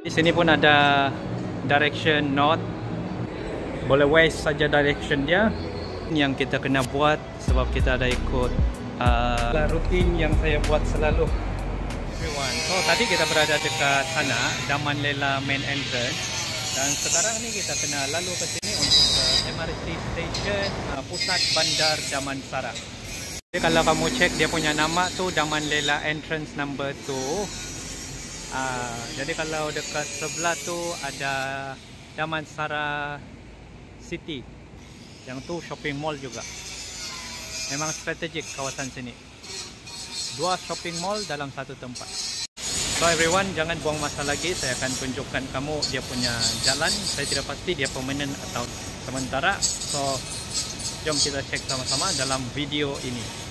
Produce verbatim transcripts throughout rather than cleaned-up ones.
Di sini pun ada direction north. Boleh west saja direction dia. Yang kita kena buat sebab kita ada ikut uh, rutin yang saya buat selalu. Everyone. So tadi kita berada dekat sana, Daman Lela main entrance, dan sekarang ni kita kena lalu ke sini untuk ke M R T station uh, pusat bandar Damansara. Jadi kalau kamu cek dia punya nama tu Daman Lela entrance number two. Uh, jadi kalau dekat sebelah tu ada Damansara City. Yang tu shopping mall juga. Memang strategik kawasan sini. Dua shopping mall dalam satu tempat. So everyone, jangan buang masa lagi. Saya akan tunjukkan kamu dia punya jalan. Saya tidak pasti dia permanent atau sementara. So jom kita cek sama-sama dalam video ini.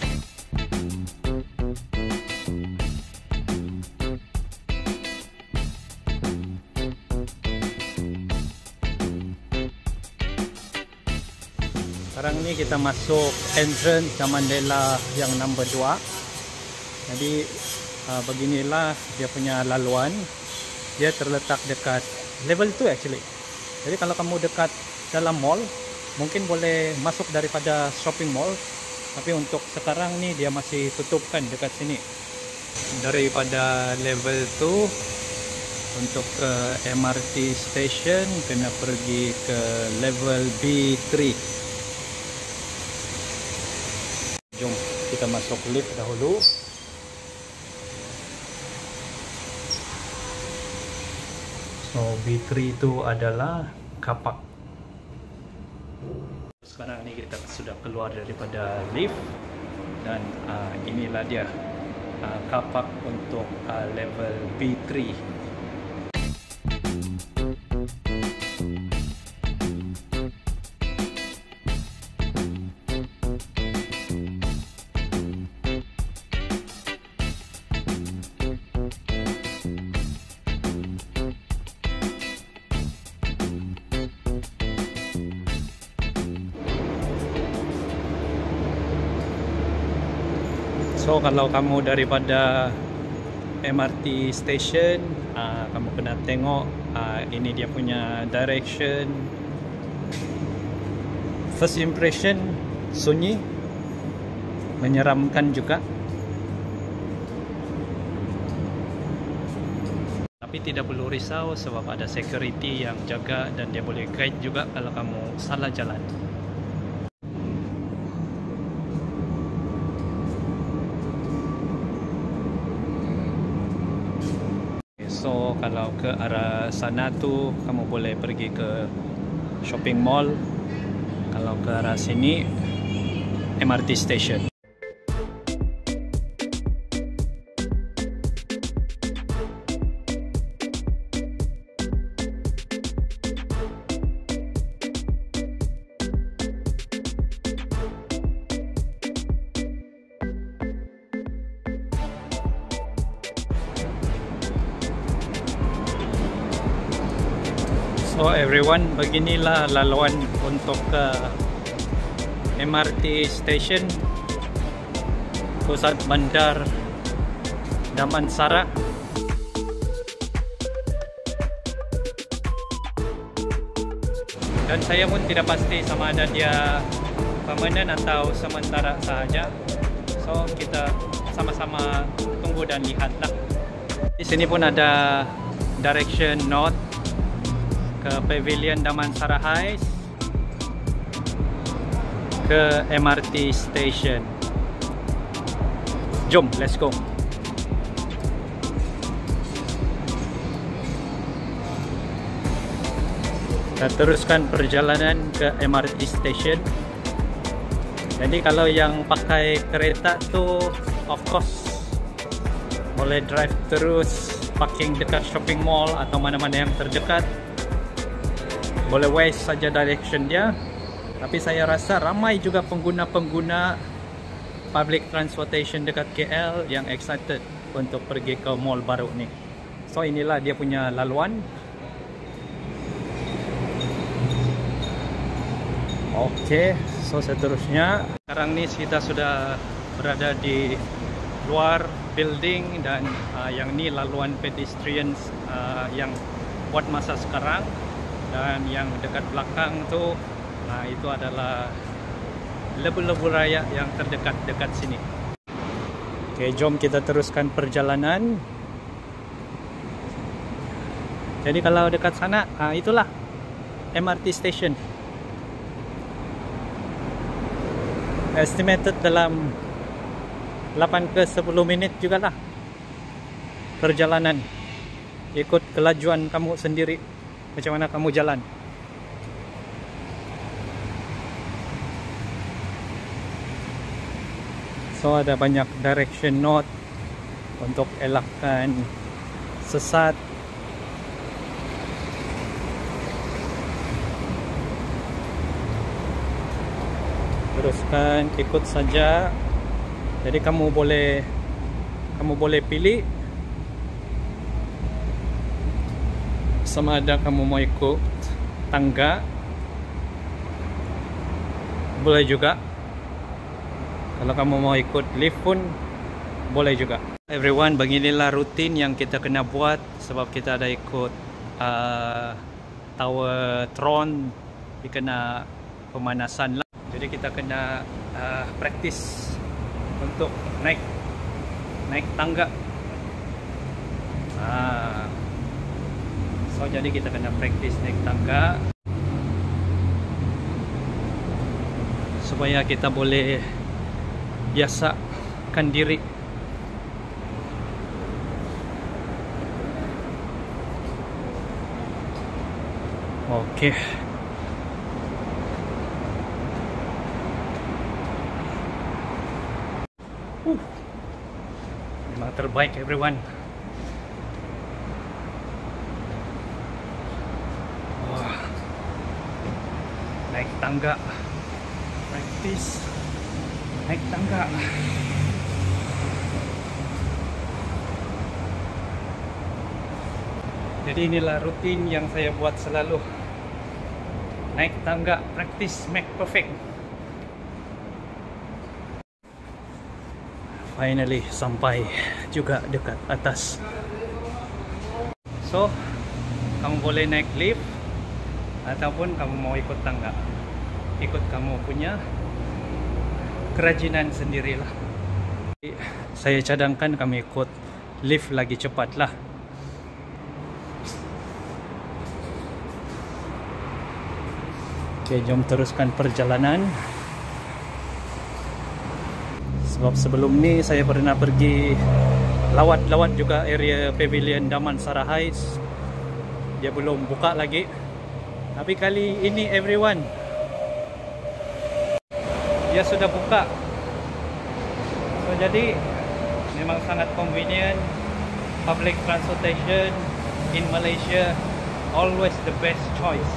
Sekarang ni kita masuk entrance Daman Lela yang number dua. Jadi uh, beginilah dia punya laluan. Dia terletak dekat level two actually. Jadi kalau kamu dekat dalam mall, mungkin boleh masuk daripada shopping mall. Tapi untuk sekarang ni dia masih tutupkan dekat sini. Daripada level two untuk ke M R T station kena pergi ke level B three. Jom kita masuk lift dahulu. So B three itu adalah kapak. Sekarang ni kita sudah keluar daripada lift dan uh, inilah dia uh, kapak untuk uh, level B three. So kalau kamu daripada M R T station, uh, kamu kena tengok uh, ini dia punya direction. First impression sunyi, menyeramkan juga. Tapi tidak perlu risau sebab ada security yang jaga dan dia boleh guide juga kalau kamu salah jalan. So kalau ke arah sana tu kamu boleh pergi ke shopping mall. Kalau ke arah sini M R T station. So everyone, beginilah laluan untuk ke M R T station pusat bandar Damansara. Dan saya pun tidak pasti sama ada dia permanent atau sementara sahaja. So kita sama-sama tunggu dan lihatlah. Di sini pun ada direction north ke Pavilion Damansara Heights, ke M R T station. Jom, let's go. Kita teruskan perjalanan ke M R T station. Jadi kalau yang pakai kereta tu, of course boleh drive terus, parking dekat shopping mall atau mana-mana yang terdekat. Boleh west saja direction dia. Tapi saya rasa ramai juga pengguna-pengguna public transportation dekat K L yang excited untuk pergi ke mall baru ni. So inilah dia punya laluan. Oke, so seterusnya sekarang ni kita sudah berada di luar building dan uh, yang ni laluan pedestrians uh, yang buat masa sekarang. Dan yang dekat belakang tu, nah itu adalah lebu-lebu raya yang terdekat dekat sini. Oke, jom kita teruskan perjalanan. Jadi kalau dekat sana, ah, itulah M R T station. Estimated dalam delapan ke sepuluh minit juga lah perjalanan. Ikut kelajuan kamu sendiri, macam mana kamu jalan. So ada banyak direction note untuk elakkan sesat. Teruskan, ikut saja. Jadi kamu boleh kamu boleh pilih sama ada kamu mau ikut tangga, boleh juga. Kalau kamu mau ikut lift pun boleh juga. Everyone, beginilah rutin yang kita kena buat sebab kita ada ikut uh, Tower Tron, dikena pemanasan lah. Jadi kita kena uh, praktis untuk naik naik tangga. Ah. So jadi kita kena praktis naik tangga supaya kita boleh biasakan diri. Oke. Uh, memang terbaik everyone. Wah, naik tangga, praktis naik tangga. Jadi inilah rutin yang saya buat selalu. Naik tangga, praktis, make perfect. Finally sampai juga dekat atas. So, kamu boleh naik lift ataupun kamu mau ikut tangga. Ikut kamu punya kerajinan sendirilah. Saya cadangkan kami ikut lift lagi cepat lah. Oke, jom teruskan perjalanan. Sebab sebelum ni saya pernah pergi lawat-lawat juga area Pavilion Damansara Heights. Dia belum buka lagi. Tapi kali ini everyone, dia sudah buka. So jadi memang sangat convenient. Public transportation in Malaysia always the best choice.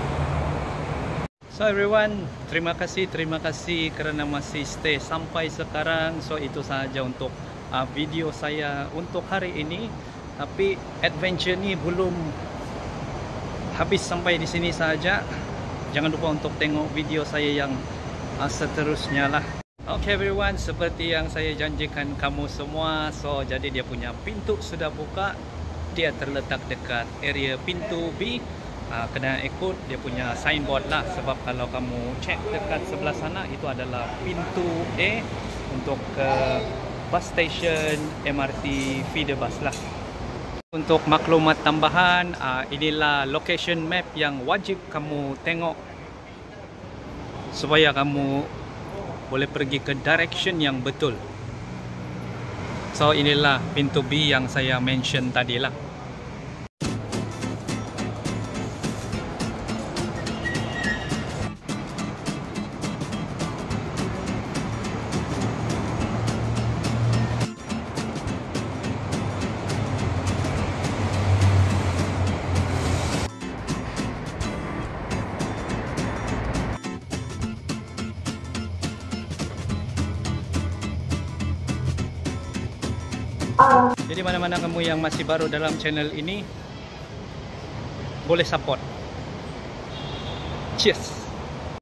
So everyone, terima kasih, terima kasih kerana masih stay sampai sekarang. So itu sahaja untuk uh, video saya untuk hari ini. Tapi adventure ni belum habis sampai di sini sahaja. Jangan lupa untuk tengok video saya yang uh, seterusnya lah. Okay everyone, seperti yang saya janjikan kamu semua. So jadi dia punya pintu sudah buka. Dia terletak dekat area pintu B. Uh, kena ikut dia punya signboard lah. Sebab kalau kamu cek dekat sebelah sana, itu adalah pintu A untuk ke bus station M R T feeder bus lah. Untuk maklumat tambahan, uh, inilah location map yang wajib kamu tengok supaya kamu boleh pergi ke direction yang betul. So inilah pintu B yang saya mention tadi lah. Jadi mana-mana kamu yang masih baru dalam channel ini, boleh support. Cheers.